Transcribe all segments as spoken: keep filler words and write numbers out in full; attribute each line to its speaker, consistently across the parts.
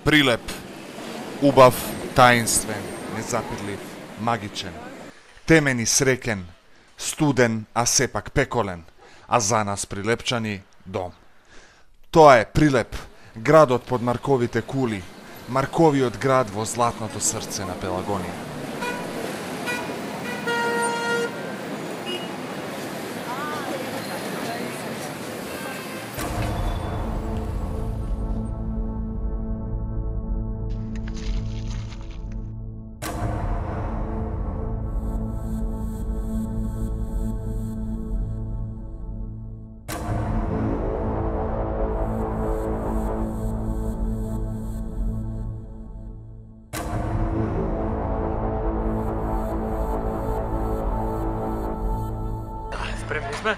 Speaker 1: Прилеп, убав, таинствен, незапирлив, магичен, темен и среќен, студен, а сепак пеколен, а за нас прилепчани дом. Тоа е Прилеп, градот под Марковите кули, Марковиот град во златното срце на Пелагонија.
Speaker 2: Spremni sme?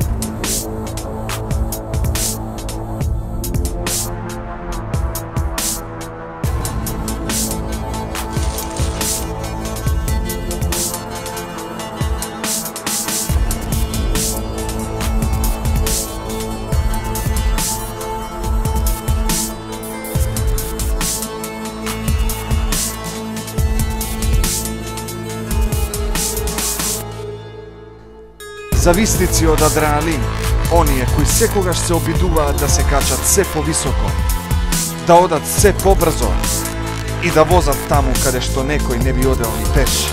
Speaker 1: Зависници од адреналин, оние кои секогаш се обидуваат да се качат се повисоко, да одат се побрзо и да возат таму каде што некој не би одел ни пеш.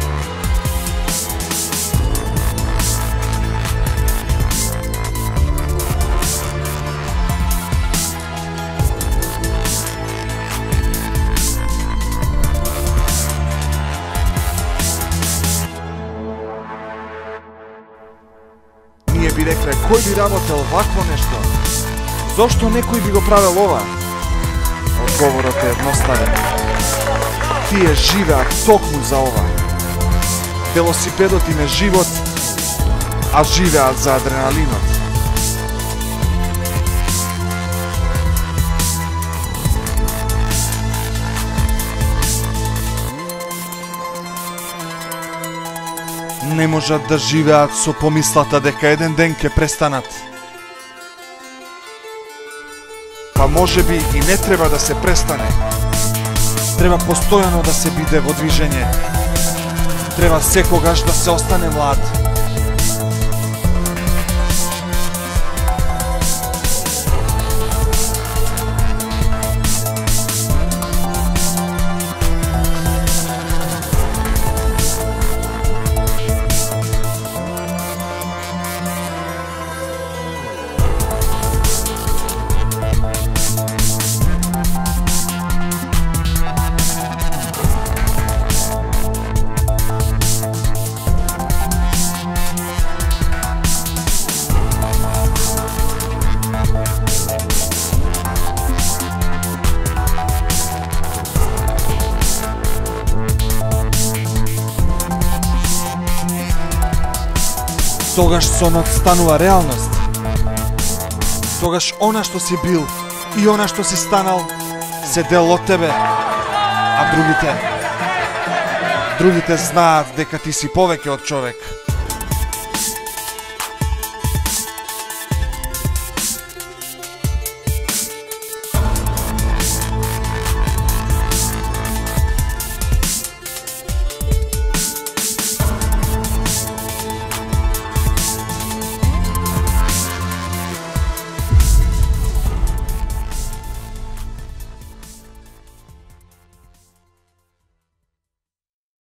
Speaker 1: Ние би рекле, кој би работел вакво нешто? Зошто некој би го правел ова? Одговорот е едноставен. Тие живеат токму за ова. Велосипедот им е живот, а живеат за адреналинот. Не можат да живеат со помислата дека еден ден ќе престанат. Па може би и не треба да се престане. Треба постојано да се биде во движење. Треба секогаш да се остане млад. Тогаш сонот станува реалност. Тогаш она што си бил и она што си станал се дел од тебе, а другите другите знаат дека ти си повеќе од човек.